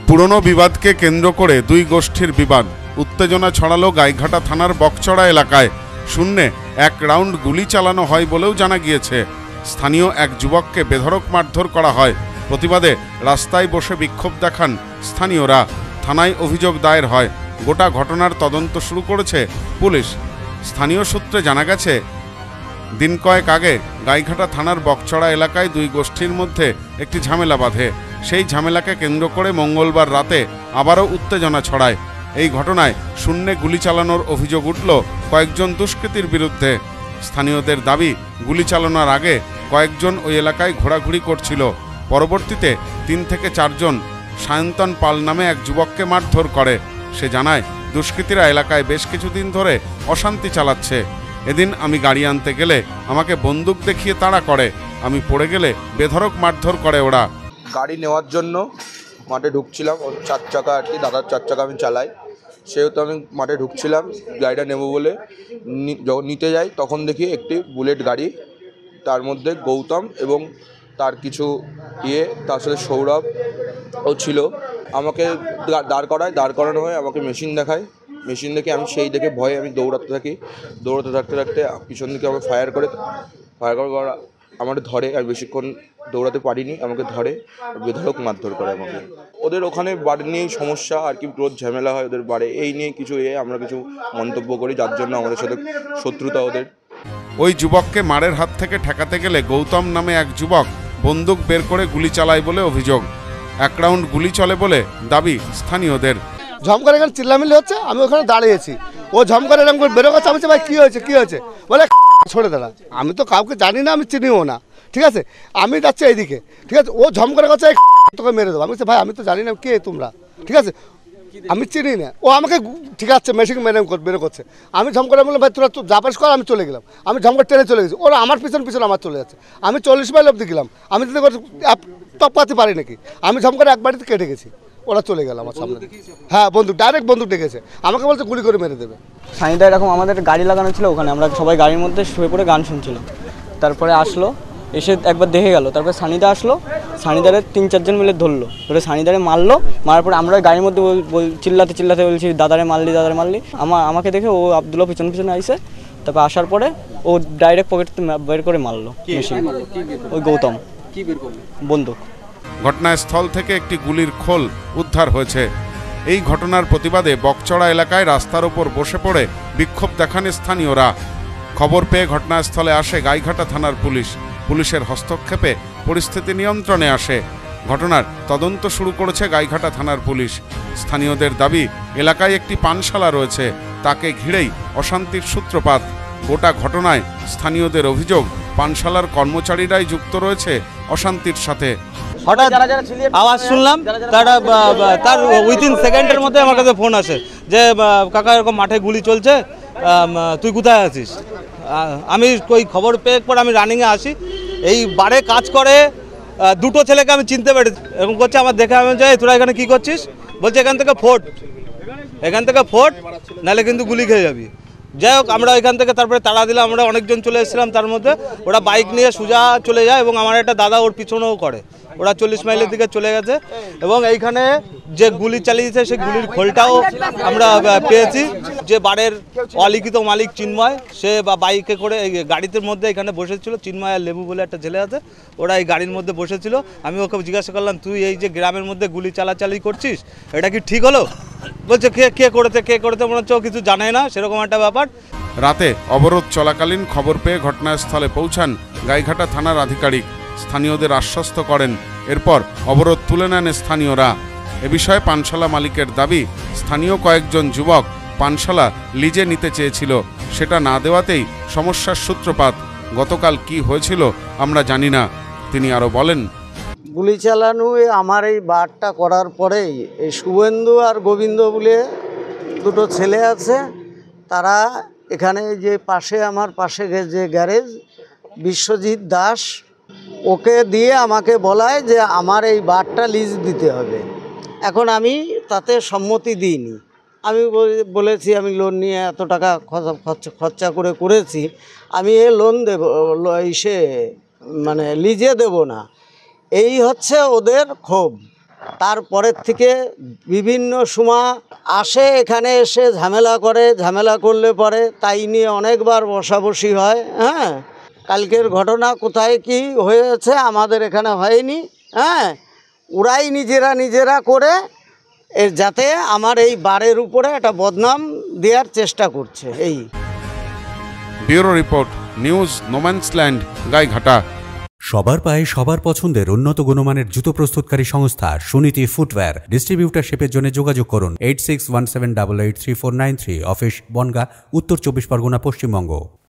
পুরনো বিবাদকে কেন্দ্র করে দুই গোষ্ঠীর বিবাদ, উত্তেজনা ছড়ালো গাইঘাটা থানার বকচড়া এলাকায়। শূন্যে এক রাউন্ড গুলি চালানো হয় বলেও জানা গিয়েছে। স্থানীয় এক যুবককে বেধড়ক মারধর করা হয়। প্রতিবাদে রাস্তায় বসে বিক্ষোভ দেখান স্থানীয়রা। থানায় অভিযোগ দায়ের হয়। গোটা ঘটনার তদন্ত শুরু করেছে পুলিশ। স্থানীয় সূত্রে জানা গেছে, দিন কয়েক আগে গাইঘাটা থানার বকচড়া এলাকায় দুই গোষ্ঠীর মধ্যে একটি ঝামেলা বাধে। সেই ঝামেলাকে কেন্দ্র করে মঙ্গলবার রাতে আবারও উত্তেজনা ছড়ায়। এই ঘটনায় শূন্যে গুলি চালানোর অভিযোগ উঠল কয়েকজন দুষ্কৃতীর বিরুদ্ধে। স্থানীয়দের দাবি, গুলি চালানোর আগে কয়েকজন ওই এলাকায় ঘোরাঘুরি করছিল। পরবর্তীতে 3 থেকে 4 জন সায়ন্তন পাল নামে এক যুবককে মারধর করে। সে জানায়, দুষ্কৃতীরা এলাকায় বেশ কিছুদিন ধরে অশান্তি চালাচ্ছে। এদিন আমি গাড়ি আনতে গেলে আমাকে বন্দুক দেখিয়ে তাড়া করে। আমি পড়ে গেলে বেধড়ক মারধর করে ওরা। গাড়ি নেওয়ার জন্য মাঠে ঢুকছিলাম, ওর 4 চাকা আর কি, দাদার 4 চাকা আমি চালাই, সেহেতু আমি মাঠে ঢুকছিলাম গাড়িটা নেব বলে। যখন নিতে যাই তখন দেখি একটি বুলেট গাড়ি, তার মধ্যে গৌতম এবং তার কিছু তার সাথে সৌরভ ও ছিল। আমাকে দাঁড় করানো হয়, আমাকে মেশিন দেখায়। মেশিন দেখে আমি সেই দেখে ভয়ে আমি দৌড়াতে থাকি। দৌড়াতে থাকতে পিছন দিকে আমার ফায়ার করে আমার ধরে। আর বেশিক্ষণ দৌড়াতে পারিনি, আমাকে ধরে বেধড়ক মারধর করে আমাকে। ওদের ওখানে বাড়ি নিয়েই সমস্যা আর কি, রোজ ঝামেলা হয় ওদের বাড়ি। এই নিয়ে কিছু আমরা কিছু মন্তব্য করি, যার জন্য আমাদের সাথে শত্রুতা ওদের। ওই যুবককে মারের হাত থেকে ঠেকাতে গেলে গৌতম নামে এক যুবক বন্দুক বের করে গুলি চালায় বলে অভিযোগ। 1 রাউন্ড গুলি চলে বলে দাবি স্থানীয়দের। ঝমকারে এখানে চিল্লামিল্লি হচ্ছে, আমি ওখানে দাঁড়িয়েছি। ও ঝমকারে এরকম করে বেরো গেছে। আমি ভাই কী হয়েছে বলে ছড়ে দাঁড়া। আমি তো কাউকে জানি না, আমি চিনিও না, ঠিক আছে। আমি যাচ্ছি এইদিকে, ঠিক আছে। ও ঝমকারে গেছে, তোকে মেরে দেবো। আমি বলছি, ভাই আমি তো জানি না কে তোমরা, ঠিক আছে, আমি চিনি না। ও আমাকে ঠিক আছে মেশিন বেরো করছে। আমি ঝমকারে বললাম, ভাই তোরা তো যাপাস কর। আমি চলে গেলাম, আমি ঝমকার ট্রেনে চলে গেছি। ওরা আমার পিছন আমার চলে যাচ্ছে। আমি 40 মাইল অব্দি গেলাম। আমি যদি টপকাতে পারি নাকি, আমি ঝমকারে এক বাড়িতে কেটে গেছি। ওরা চলে গেল আমার সামনে। হ্যাঁ, ডাইরেক্ট বন্দুক ডেকেছে। আমাকে বলছে গুলি করে মেরে দেবে। সানিটা এরকম আমাদের গাড়ি লাগানো ছিল ওখানে, আমরা সবাই গাড়ির মধ্যে শুয়ে পড়ে গান শুনছিলাম। তারপরে আসলো, এসে একবার দেখে গেল। তারপরে সানিদা আসলো, সানিদারে 3-4 জন মিলে ধরে সানিদারে মারলো। মারার পরে আমরা গাড়ির মধ্যে চিল্লাতে বলছি, দাদারে মারলি। আমাকে দেখে ও আব্দুল্লাহ পিছনে আইসে। তারপর আসার পরে ও ডাইরেক্ট পকেট বের করে মারলো মেশিন। ওই গৌতম বন্দুক। ঘটনাস্থল থেকে একটি গুলির খোল উদ্ধার হয়েছে। এই ঘটনার প্রতিবাদে বকচড়া এলাকায় রাস্তার উপর বসে পড়ে বিক্ষোভ দেখান স্থানীয়রা। খবর পেয়ে ঘটনাস্থলে আসে গাইঘাটা থানার পুলিশ। পুলিশের হস্তক্ষেপে পরিস্থিতি নিয়ন্ত্রণে আসে। ঘটনার তদন্ত শুরু করেছে গাইঘাটা থানার পুলিশ। স্থানীয়দের দাবি, এলাকায় একটি পানশালা রয়েছে, তাকে ঘিরেই অশান্তির সূত্রপাত। গোটা ঘটনায় স্থানীয়দের অভিযোগ, পানশালার কর্মচারীরাই যুক্ত রয়েছে অশান্তির সাথে। হঠাৎ আওয়াজ শুনলাম, তার উইথিন সেকেন্ডের মধ্যে আমার কাছে ফোন আসে যে কাকা এরকম মাঠে গুলি চলছে, তুই কোথায় আছিস। আমি ওই খবর পেয়ে পর আমি রানিংয়ে আসি। এই বারে কাজ করে 2টো ছেলেকে আমি চিনতে পেরেছি। এরকম করছে, আমার দেখে আমি যাই, তোরা এখানে কী করছিস। বলছে এখান থেকে ফোট নাহলে কিন্তু গুলি খেয়ে যাবি। যাই হোক, আমরা এখান থেকে তারপরে তাড়া দিলাম। আমরা অনেকজন চলে এসেছিলাম, তার মধ্যে ওরা বাইক নিয়ে সোজা চলে যায় এবং আমার একটা দাদা ওর পিছনেও করে। ওরা 40 মাইলের দিকে চলে গেছে এবং এইখানে যে গুলি চালিয়েছে সেই গুলির খোলটাও আমরা পেয়েছি। যে বাড়ির অলিখিত মালিক চিন্ময়, সে বাইকে করে এই গাড়িতে মধ্যে এখানে বসেছিল। চিন্ময় আর লেবু বলে একটা ছেলে আছে, ওরা এই গাড়ির মধ্যে বসেছিল। আমি ওকে জিজ্ঞাসা করলাম, তুই এই যে গ্রামের মধ্যে গুলি চালাচালি করছিস, এটা কি ঠিক হলো। বলছে কে করেছে মনে হচ্ছে ও কিছু জানে না, সেরকম একটা ব্যাপার। রাতে অবরোধ চলাকালীন খবর পেয়ে ঘটনাস্থলে পৌঁছান গাইঘাটা থানার আধিকারিক। স্থানীয়দের আশ্বস্ত করেন। এরপর অবরোধ তুলে নেন স্থানীয়রা। এ বিষয়ে পানশালা মালিকের দাবি, স্থানীয় কয়েকজন যুবক পানশালা লিজে নিতে চেয়েছিল, সেটা না দেওয়াতেই সমস্যার সূত্রপাত। গতকাল কি হয়েছিল আমরা জানি না। তিনি আরও বলেন, গুলি চালানো আমার এই বারটা করার পরেই এই শুভেন্দু আর গোবিন্দ বলে 2টো ছেলে আছে, তারা এখানে যে আমার পাশে যে গ্যারেজ বিশ্বজিৎ দাস, ওকে দিয়ে আমাকে বলায় যে আমার এই বারটা লিজ দিতে হবে। এখন আমি তাতে সম্মতি দিইনি। আমি বলেছি আমি লোন নিয়ে এত টাকা খরচা করেছি, আমি এ লোন দেব লিজে দেব না। এই হচ্ছে ওদের ক্ষোভ। তারপরের থেকে বিভিন্ন সময় আসে, এখানে এসে ঝামেলা করে, ঝামেলা করলে পরে তাই নিয়ে অনেকবার বসাবসি হয়। হ্যাঁ, কালকের ঘটনা কোথায় কি হয়েছে আমাদের এখানে হয়নি। হ্যাঁ, ওরাই নিজেরা করে এর যাতে আমার এই বারের উপরে একটা বদনাম দেওয়ার চেষ্টা করছে। এই bureau report, news no man's land, Gaighata. সবার পায়ে সবার পছন্দের উন্নত গুণমানের জুতো প্রস্তুতকারী সংস্থা সুনীতি ফুটওয়্যার। ডিস্ট্রিবিউটারশিপের জন্য যোগাযোগ করুন 8617883493, অফিস বনগাঁ, উত্তর 24 পরগনা, পশ্চিমবঙ্গ।